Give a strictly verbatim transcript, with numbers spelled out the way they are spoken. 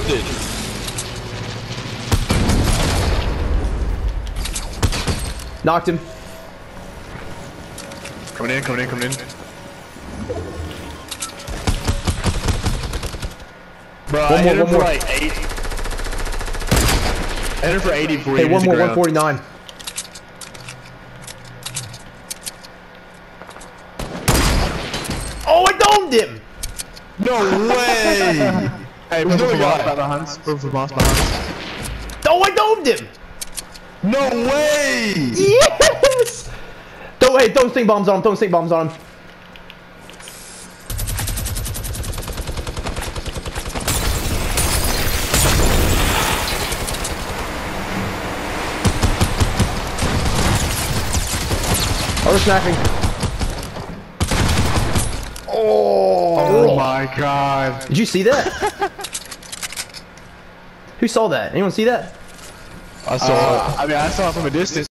boosted. Knocked him. Coming in, coming in, coming in. Bro, One I more, hit him one for more. like eight. I hit him for eighty before he Hey, hit one the more, ground. one forty-nine. Oh, I domed him! No way! Hey, we're doing boss by the hunts. We're for boss by hunts. Oh, I domed him! No way! Yes! Don't, hey, don't stink bombs on him, don't stink bombs on him. Oh, they're snapping. Oh, Oh my god. Did you see that? Who saw that? Anyone see that? I saw uh, it. I mean, I saw it from a distance.